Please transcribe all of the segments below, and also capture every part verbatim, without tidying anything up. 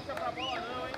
deixa pra bola não, hein?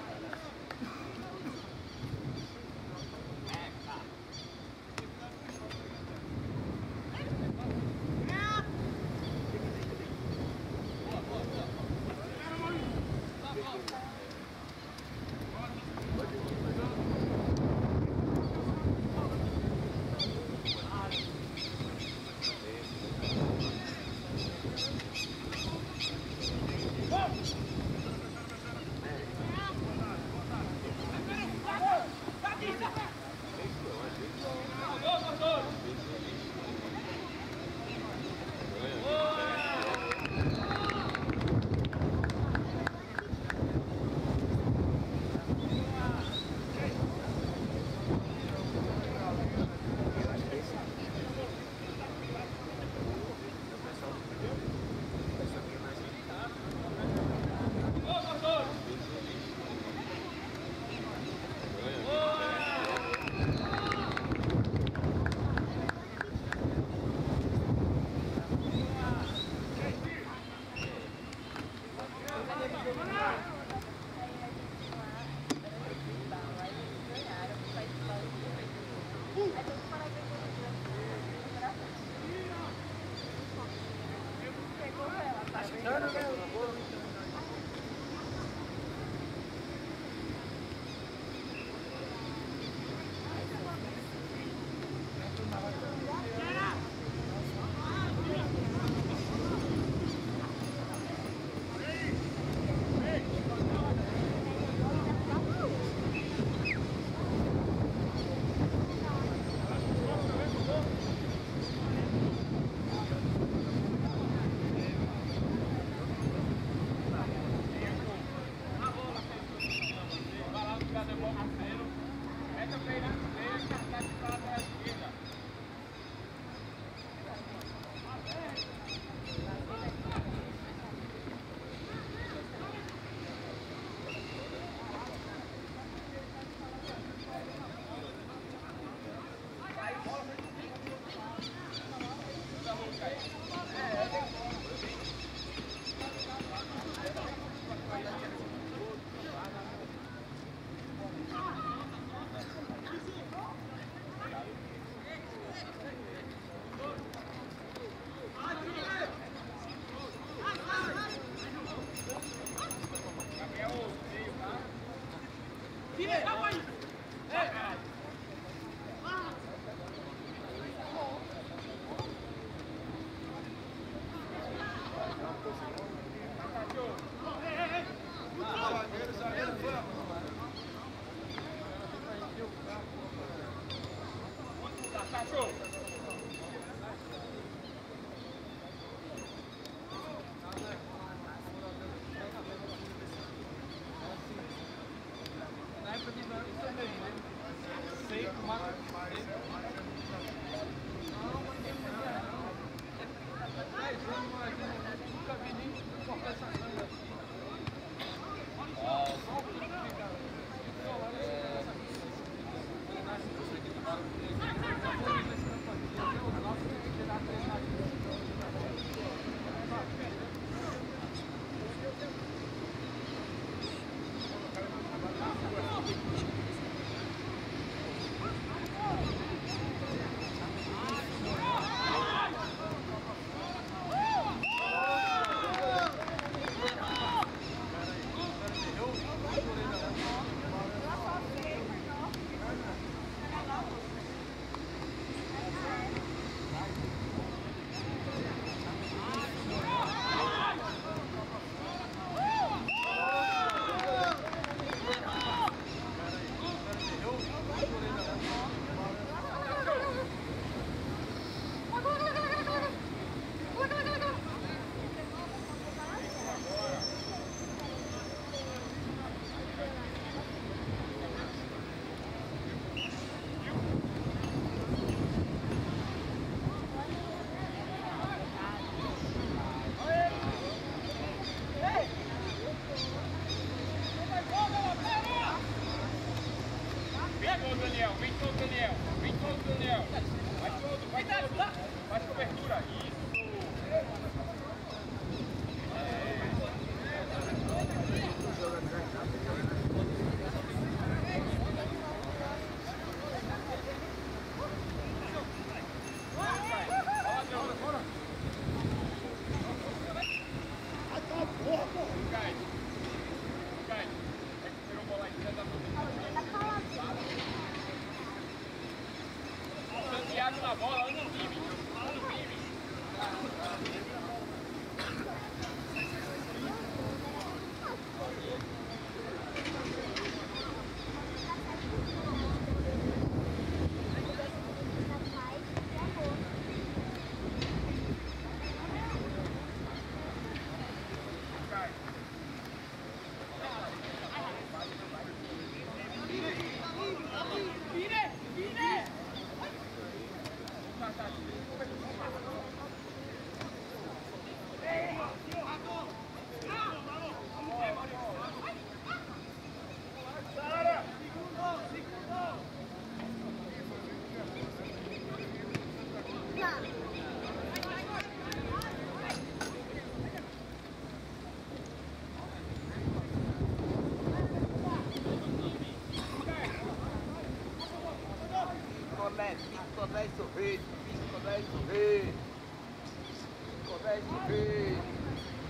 verde, cinco, dez do verde. cinco, dez do verde.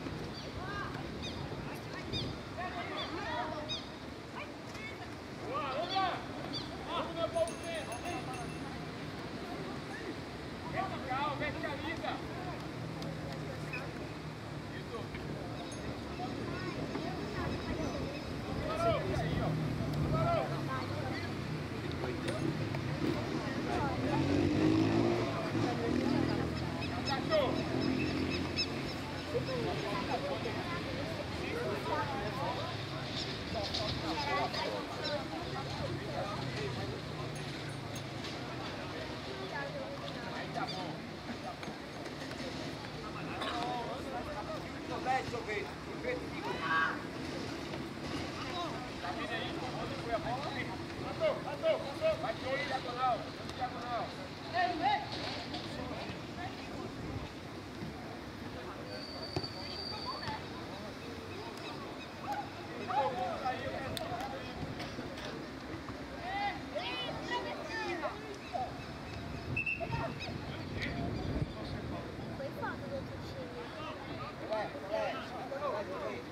Boa, olha! Vamos na bolsinha! Vertical, verticaliza! Isso! Parou! E aí, ó! Parou! Cachorro! Aí tá bom. Deixa eu ver, sorvete de coco. Tá vindo aí, onde foi a bola? Passou, passou, passou. Vai de olho diagonal, olho diagonal. Ei, ei! Foi falta do outro time. Vai, vai, vai.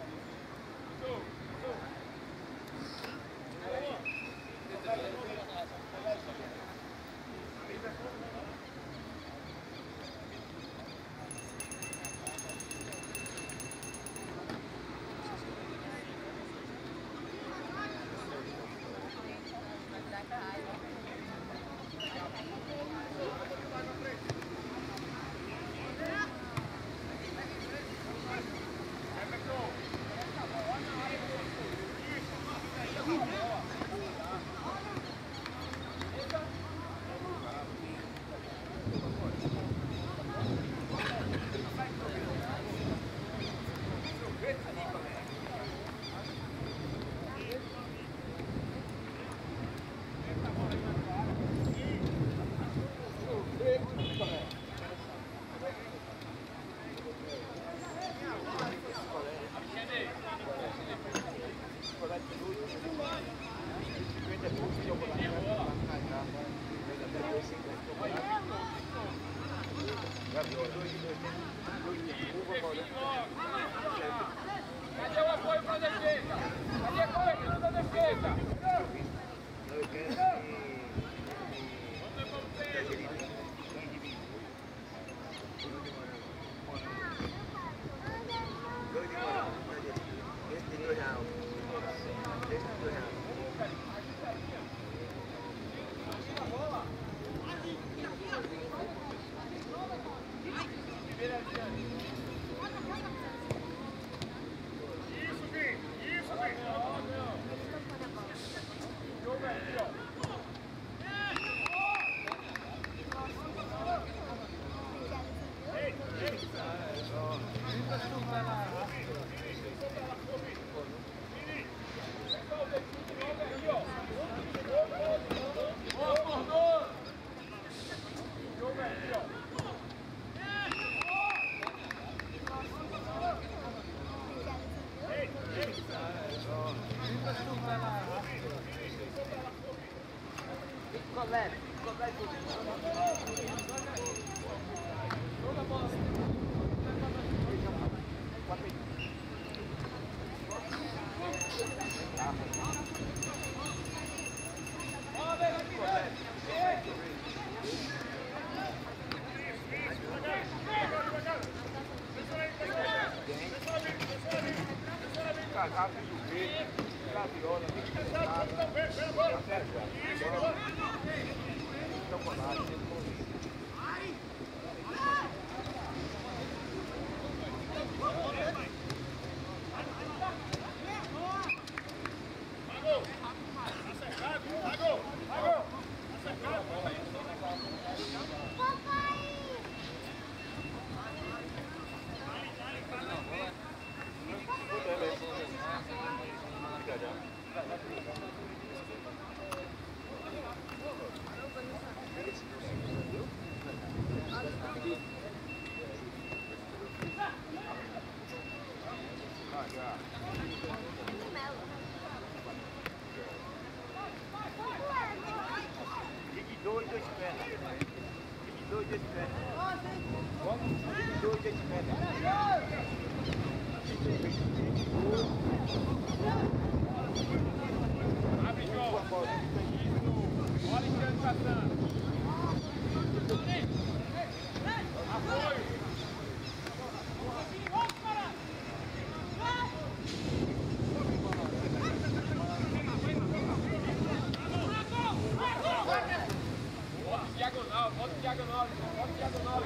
Cadê o apoio para a defesa? Cadê a cobertura da defesa? Vamos para o centro. Dois de moral, esse de dois reais. Esse de dois reais. Tira a bola. Primeira adiante. Isso, Vim! Isso, Vim! Não, não. Jogo aqui, ó. Ei, ei! Fica chuta lá. Pessoal, o defeito novo aqui, ó. Ó, acordou! Jogo aqui, ó. Ei, ei! Fica chuta lá. Ficou leve, ficou leve tudo. Joga a bola. Ó, vem aqui, vem! Cagado do verde, graviola, tem que ser nada. Até já. Então, por lá, Pagou! Acercado! Pagou! Pagou! Acercado! Papai! Esse dois de meta. Abre jogo. Bola em diante passando. Apoio. Bota diagonal, bota diagonal, bota diagonal.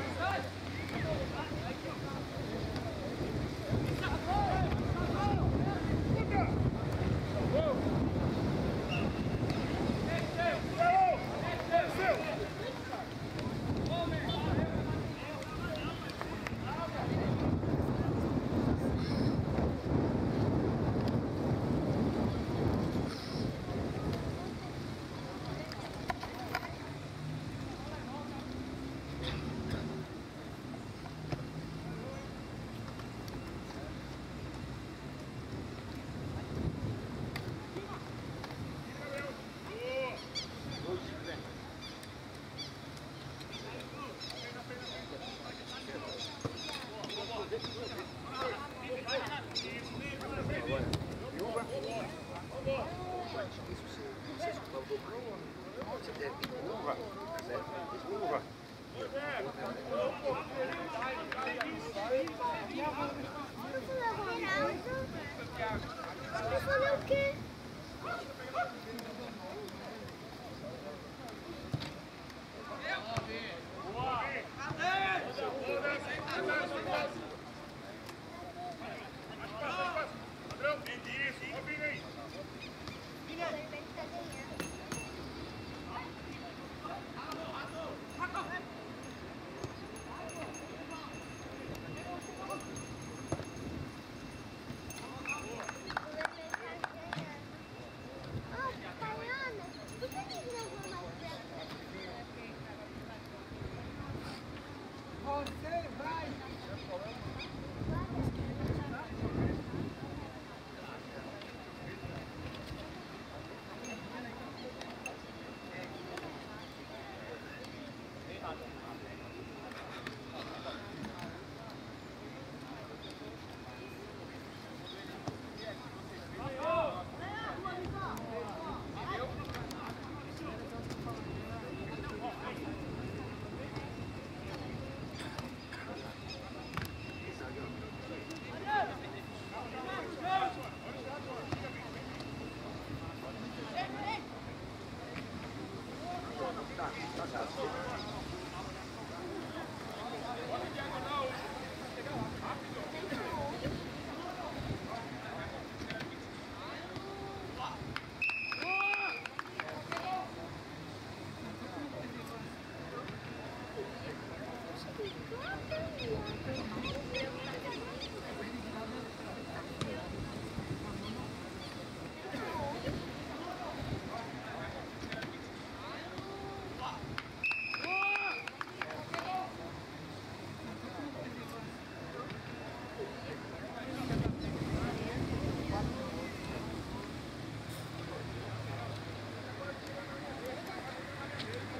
Vai fazer o quê? Você vai!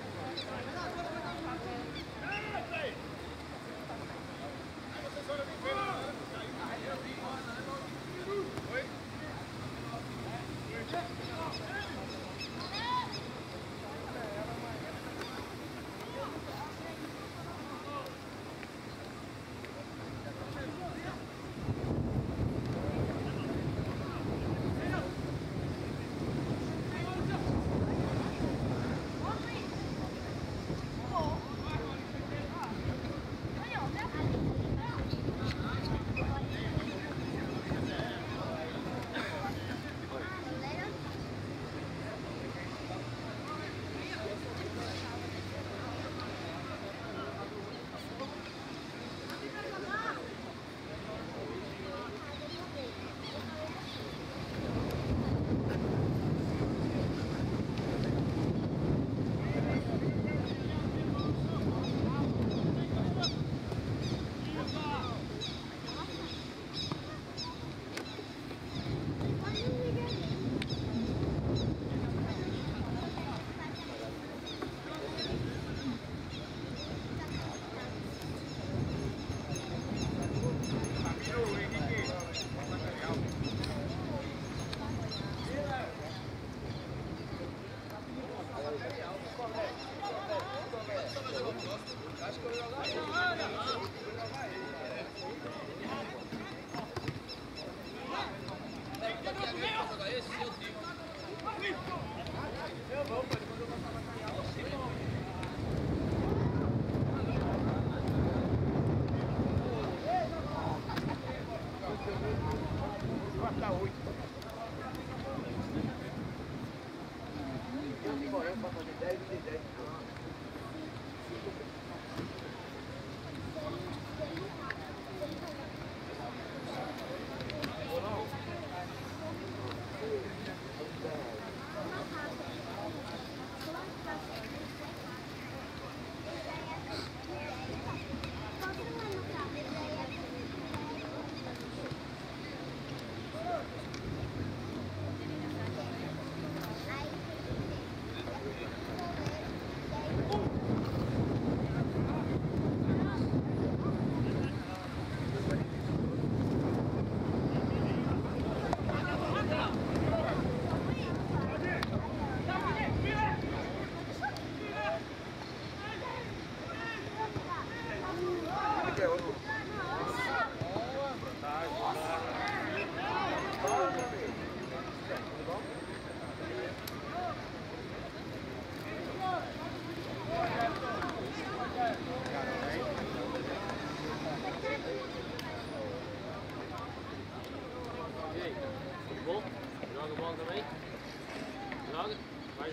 Hey!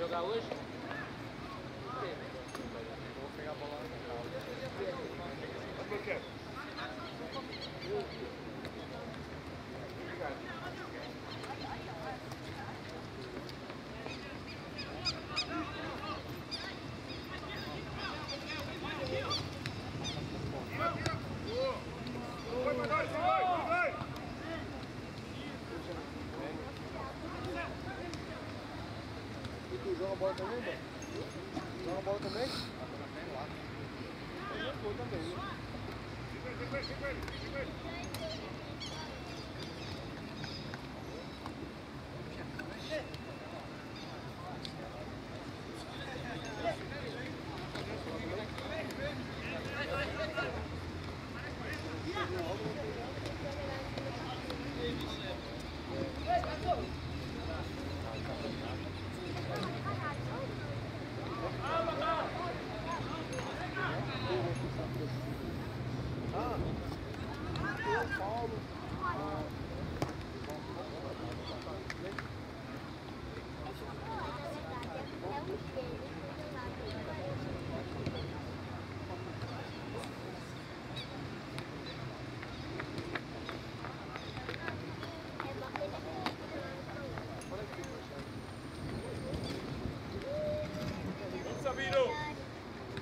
jogar hoje? Vou pegar a bola no final. E tu joga bola também, mano? Joga bola também? Eu jogo também.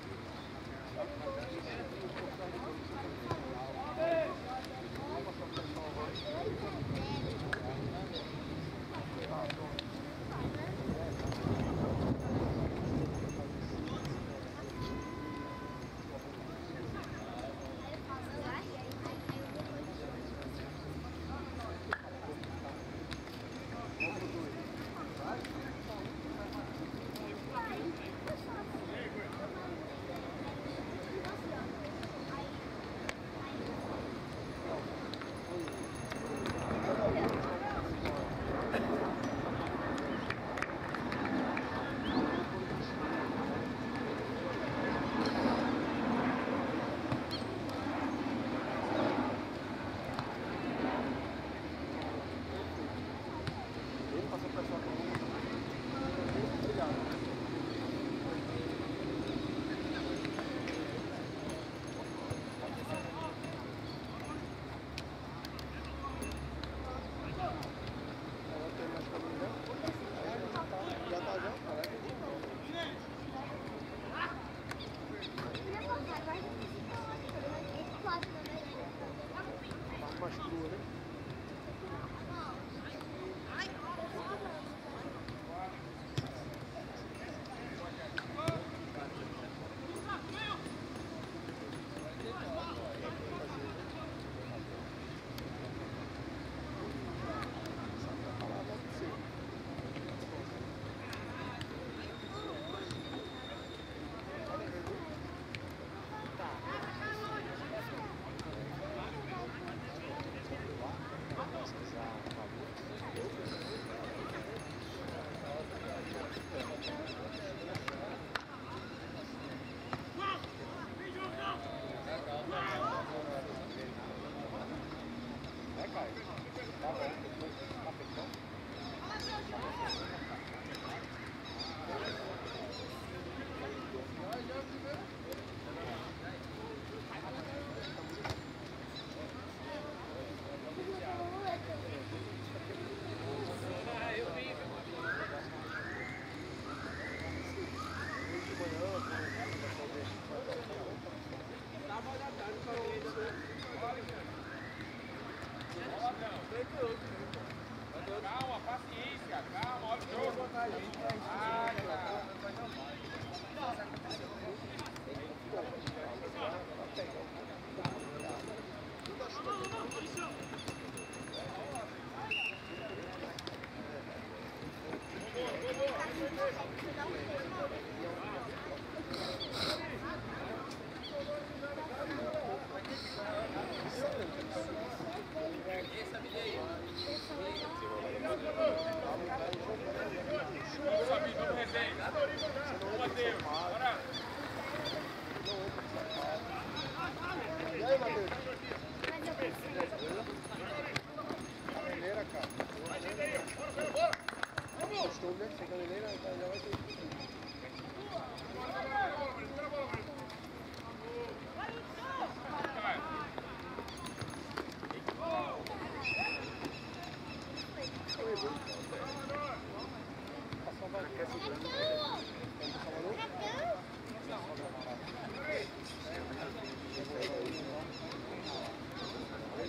Sabino!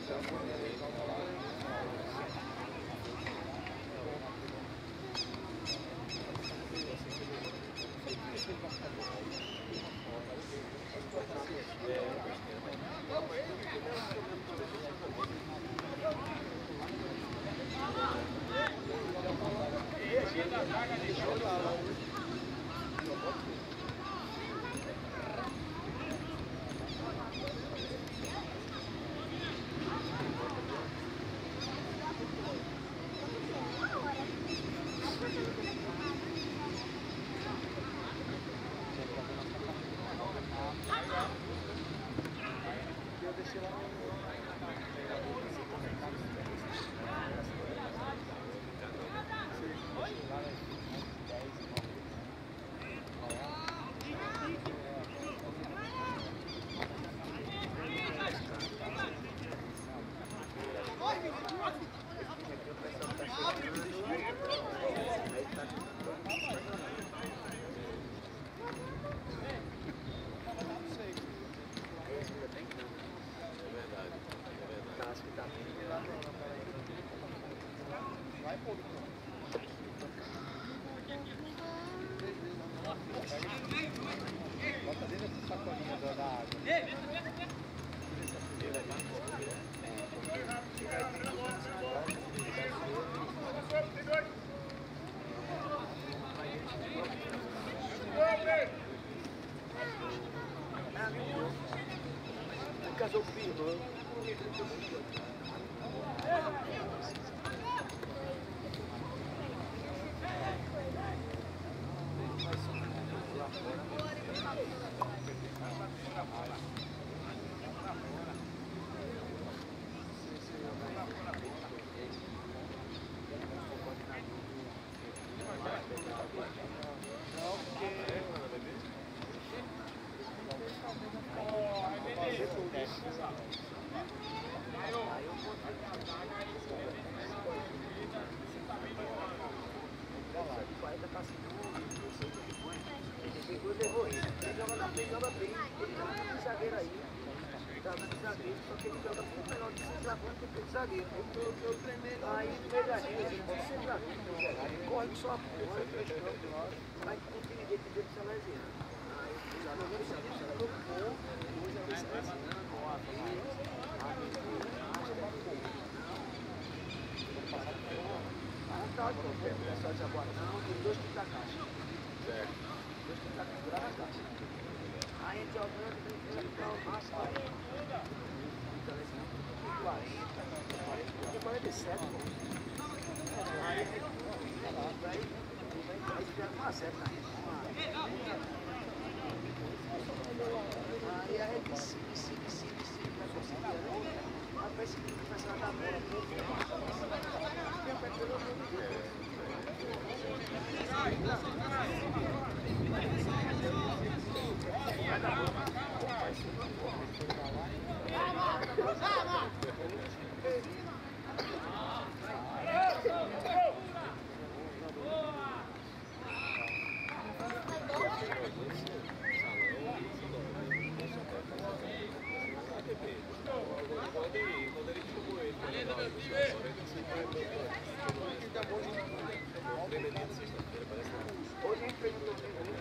Bota dentro dessa sacolinha da água. Casou com o irmão. Zagueiro. Aí no meio da gente, você já viu, corre com sua porra, vai com o time dele que deu pro Salesiano. Aí o jogador do Salesiano trocou, hoje é o Salesiano, com a vez, a vez do Ah, tá, pô, o pessoal de Jaboatão, tem dois times da caixa. Certo. Dois times da caixa, durar na caixa. Aí a gente jogando, tem que ficar o máximo aí. quarenta, quarenta, quarenta e sete, pô. Aí, aí, aí fizeram uma seta na gente. Aí a gente siga, siga, siga, siga, vai conseguir. Aí vai seguir, começar a dar bola. Pelo amor de Deus. Vai dar bola. Hoje a gente fez um torneio.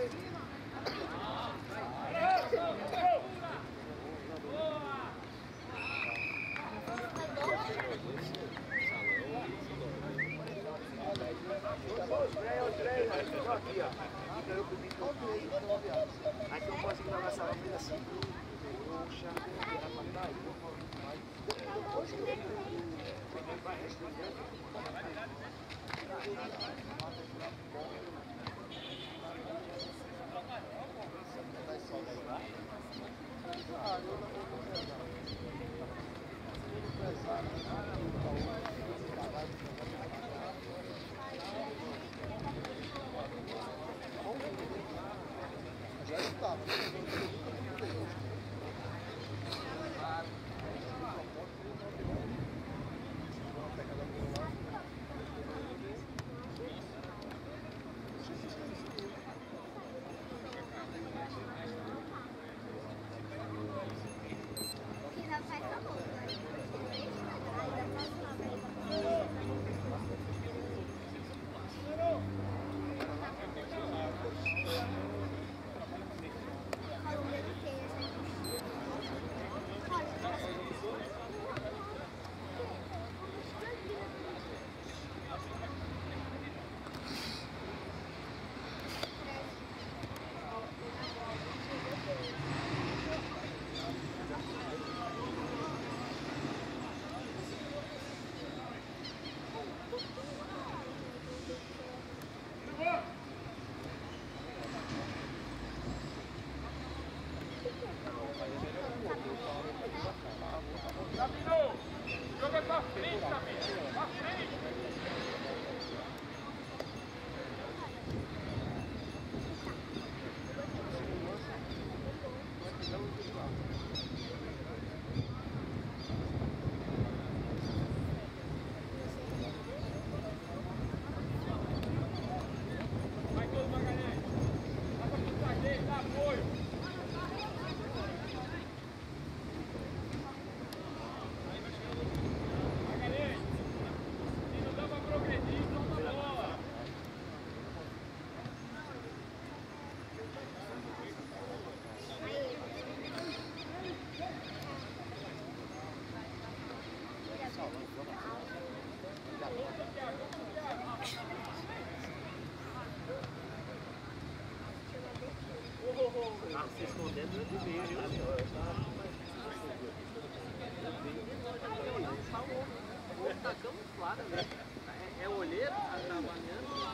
Aqui, ó. E ganhou comigo no meio. Aí eu posso ir na sala dele assim. Poxa, era pra estar aí. Depois que eu vai responder. Ah, se escondendo eu devia, viu, senhora? O outro tá camuflado, né? É, é olheiro, tá trabalhando.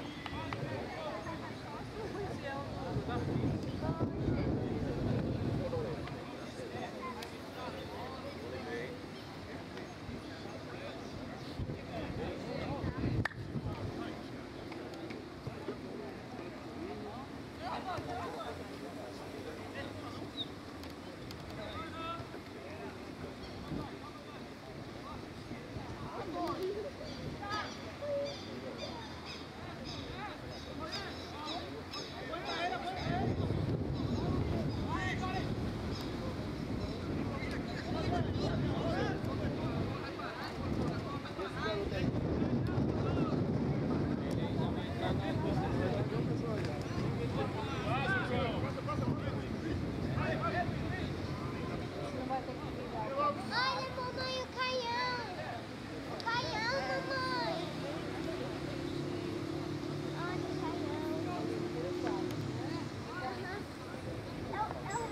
Olha, mamãe, o Caião. O Caião, mamãe. Olha o Caião. Aham. É o...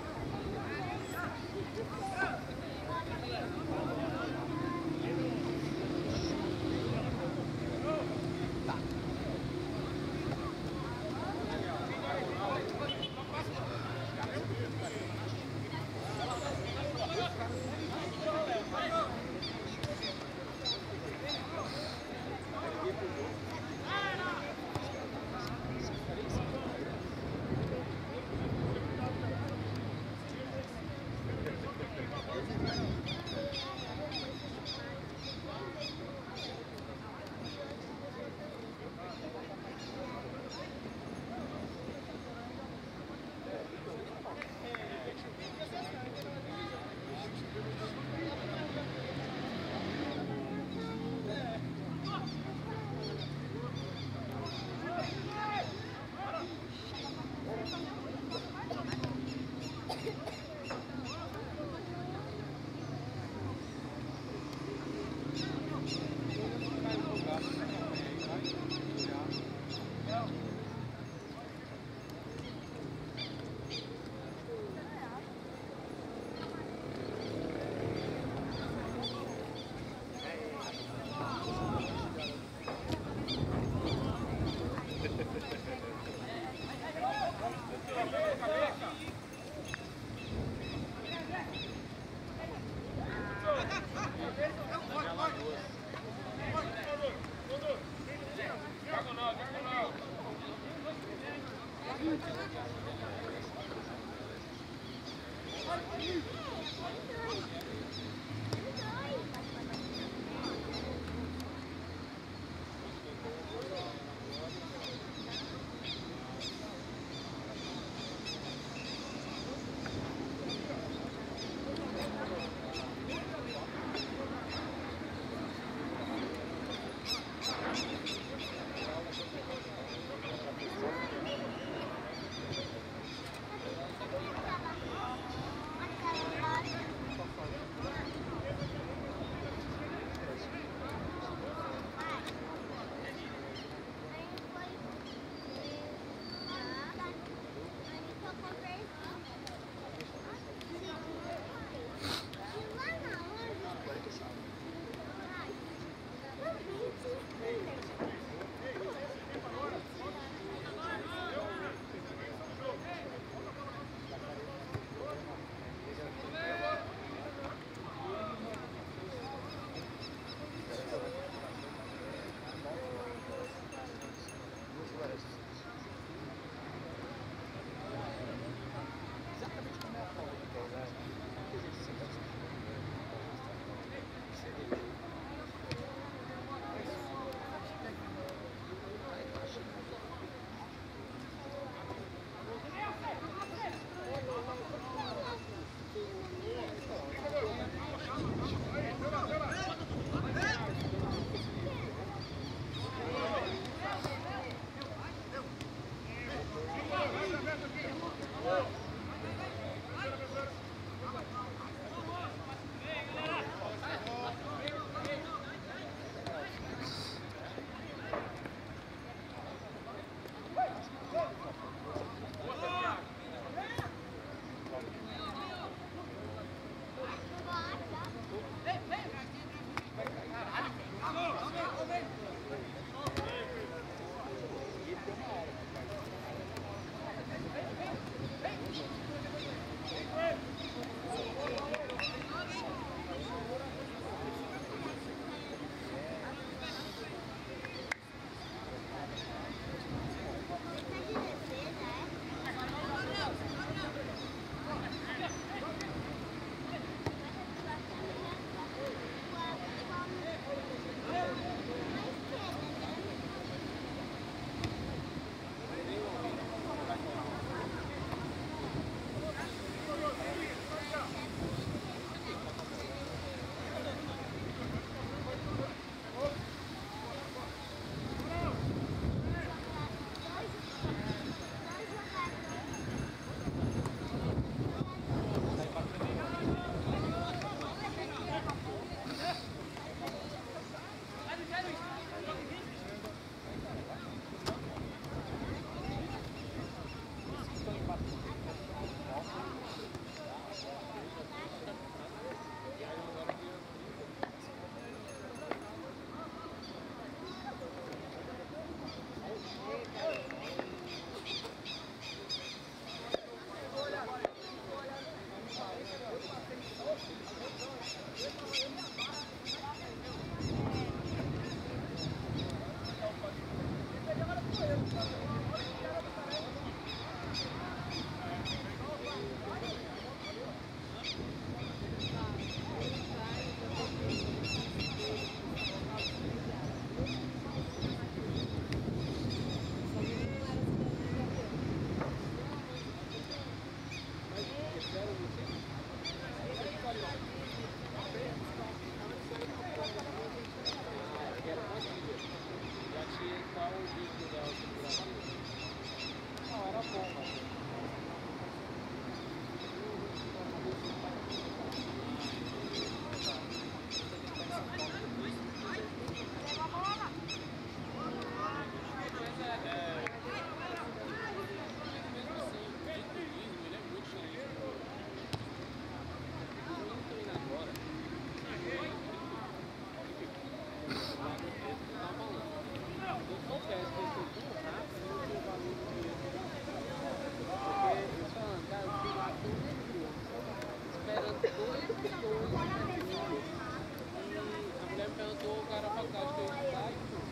faculdade que eu estudar e tudo.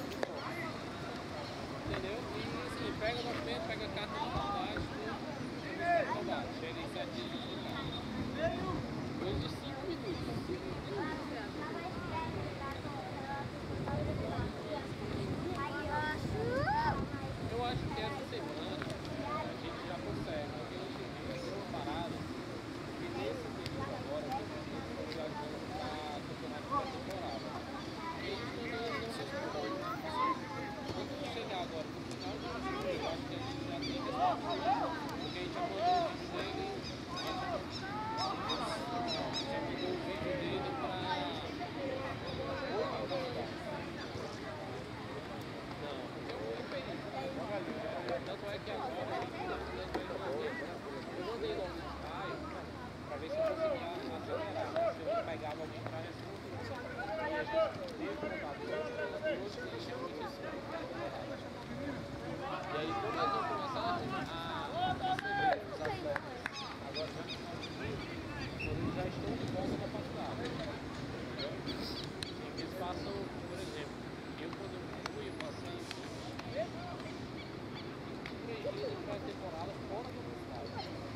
Entendeu? E assim, pega o documento, pega a carta da faculdade, tudo. Chega em sete dias de casa. Coisa de cinco minutos. Eu acho que essa semana a gente já consegue, porque hoje em dia deu uma parada, e nesse período agora, eu estou viajando para campeonato pré-temporada. E a gente ainda não se escolheu. Quando chegar agora no final de julho, eu acho que a gente já tem que estar, porque a gente já mandou o vídeo dele, a gente já mandou o vídeo dele para tanto é que agora a gente está estudando para eu mandei logo no pai para ver se eu conseguia acelerar, se eu pegava alguém para responder. Aí a gente teve contato com as duas e realmente isso é verdade. E aí quando eles vão começar a receber os atletas, agora já no final de julho, quando eles já estão de volta da faculdade. E eles passam, por exemplo, eu quando eu fui, eu passei três dias de pré-temporada fora da cidade.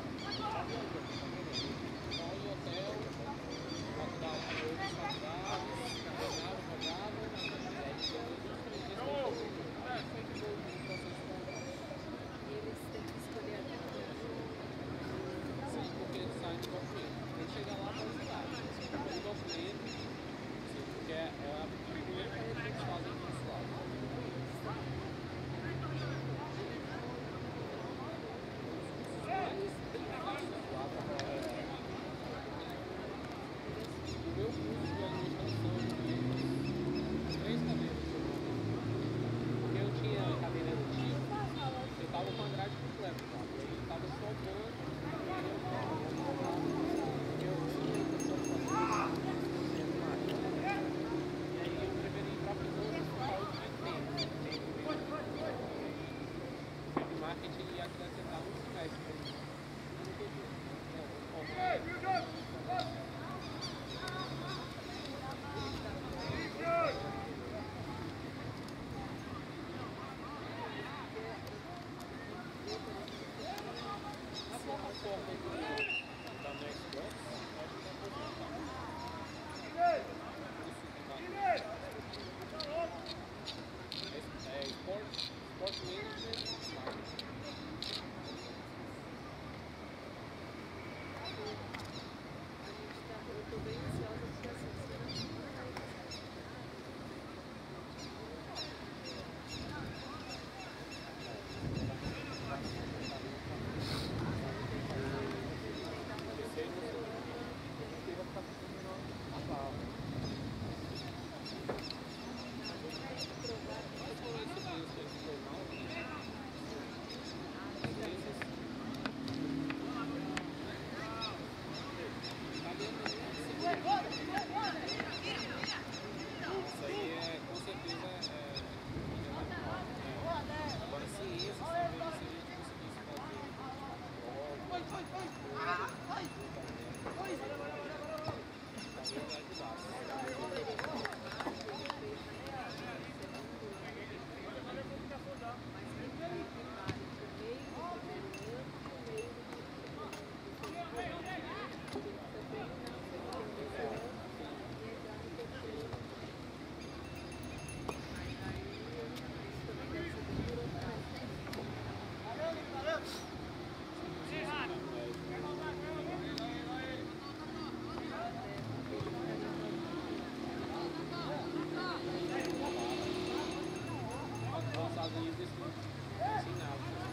Só em hotel, faculdade de outras faculdades, treinava, jogava, e aí depois uns três dias depois, aí foi que foi o processo de contato. E eles têm que escolher até Sim, porque eles saem do documento. Quem chega lá para estudar, eles ficam no documento, sim, porque é a primeira coisa que eles fazem no consulado. O meu curso de administração de três cadeiras. Porque eu tinha cadeira antiga, eu estava com a grade completa, sabe? E aí estava sobrando, eu tinha a intenção de fazer e aí eu preferi ir para finanças por causa de tempo. De marketing ia acrescentar um semestre. A plataforma da Nextbox, acho que é é Sport, Sport Management Marketing. eu estou bem ansiosa porque assim, Isso aí é, com certeza, é, é, agora ciências também, se a gente conseguisse fazer nos Estados Unidos eles ensinavam.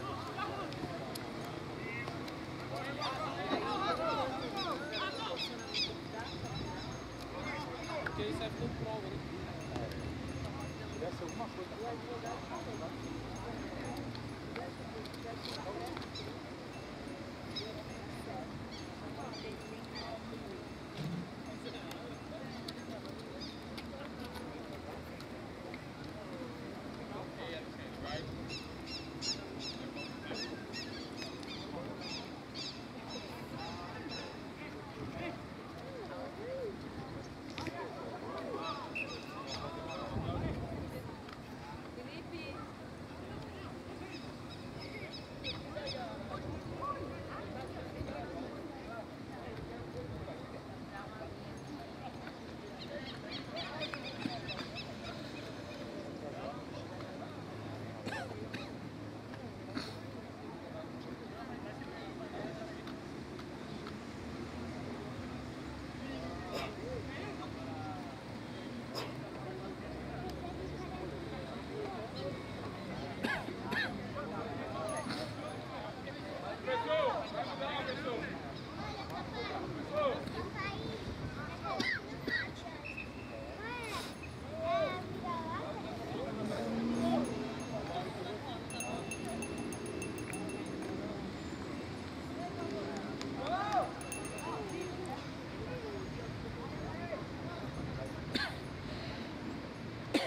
Porque isso serve como prova, né? Deve ser alguma coisa.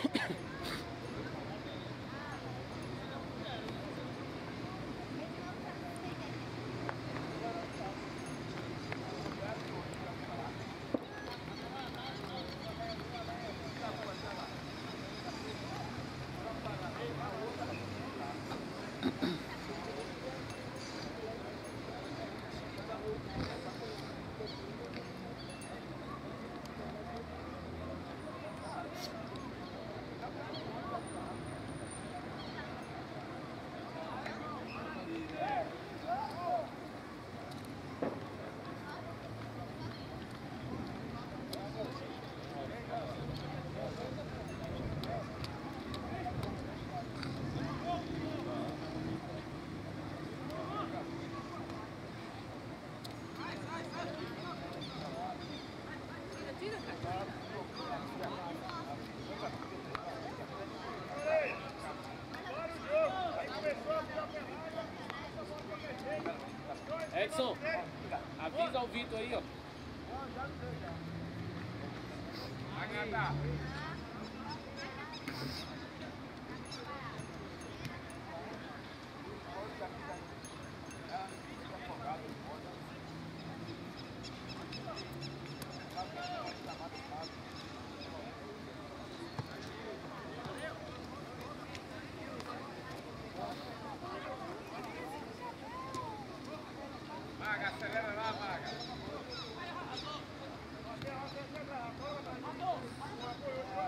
Edson, avisa o Vitor aí, ó. Vai cantar. Maga, acelera lá, Maga.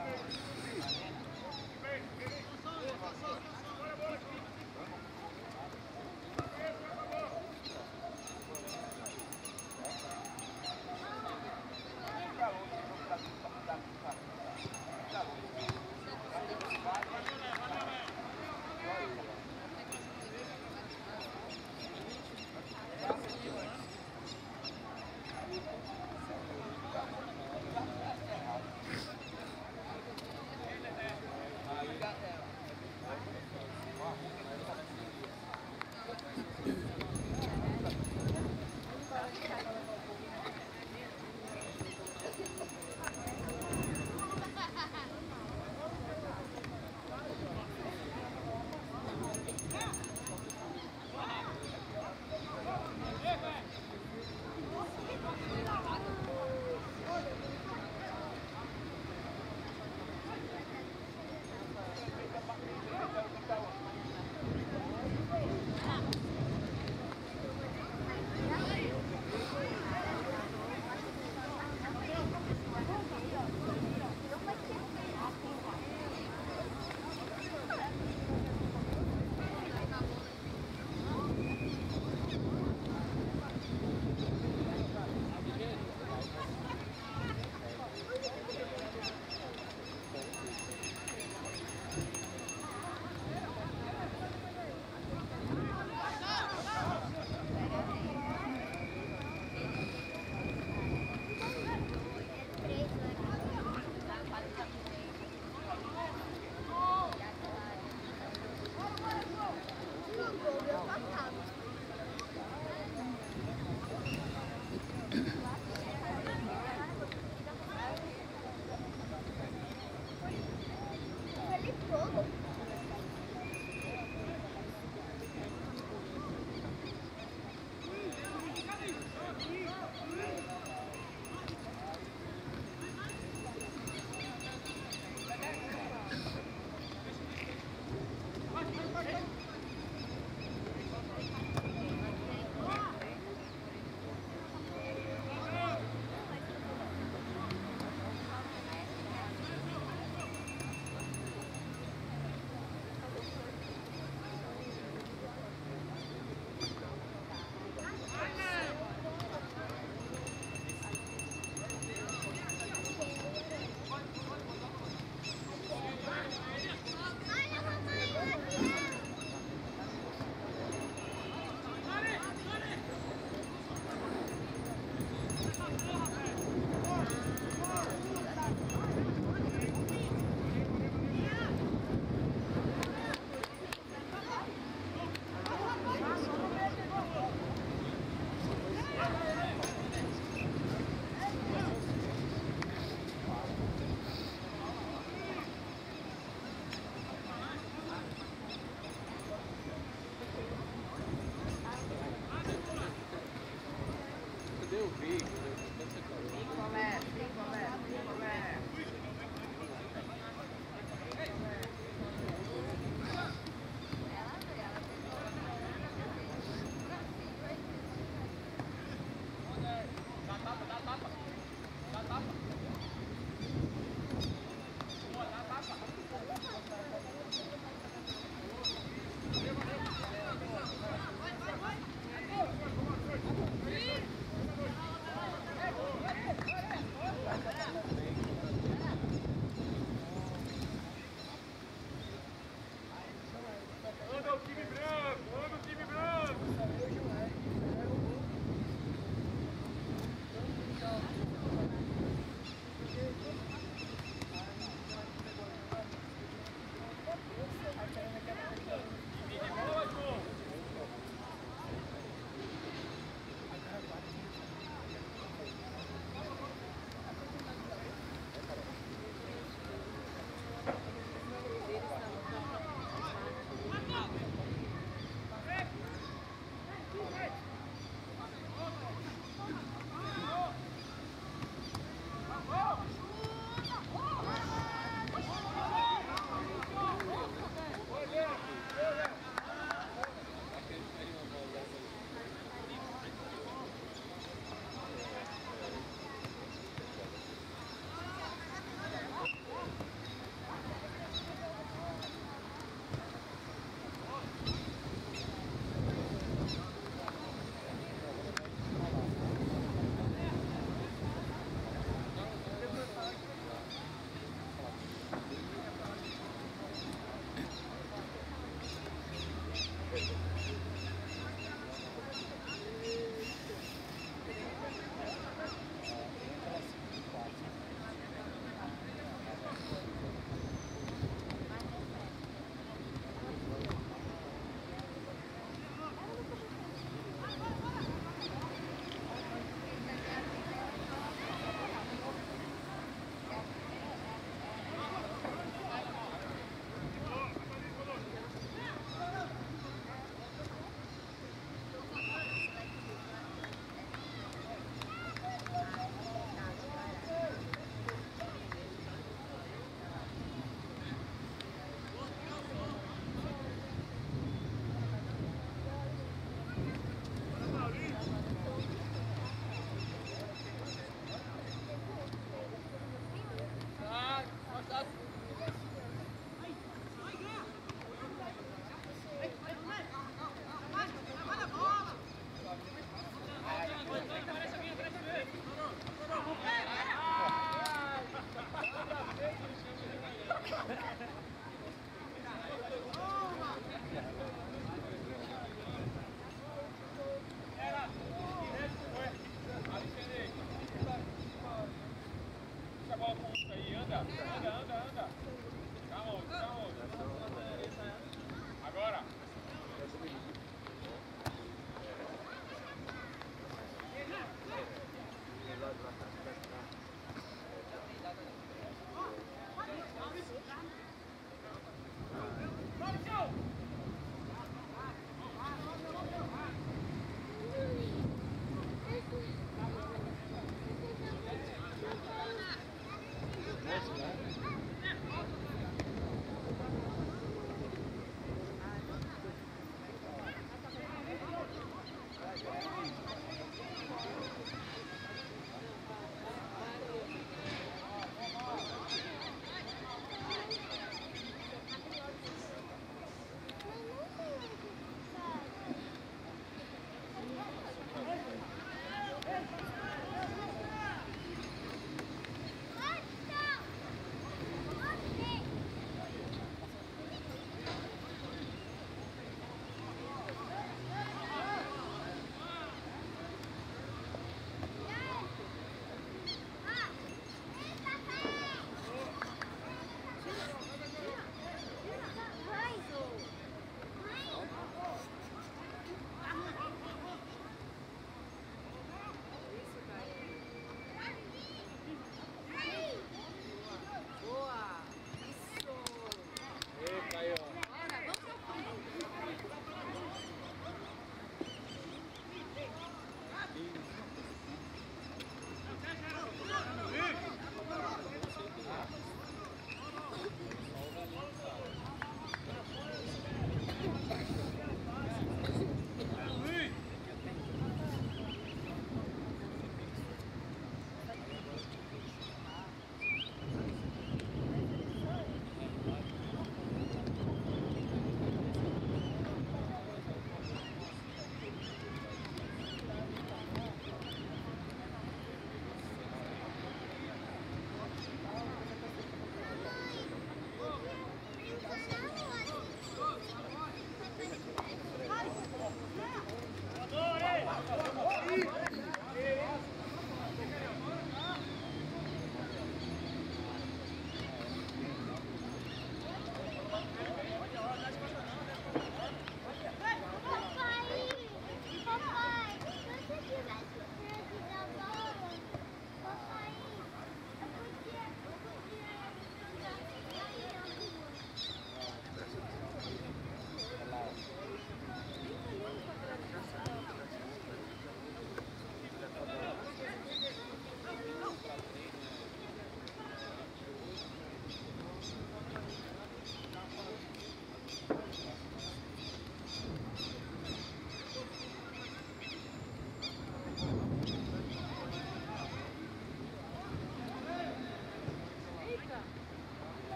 anda, anda, anda. Calma, calma.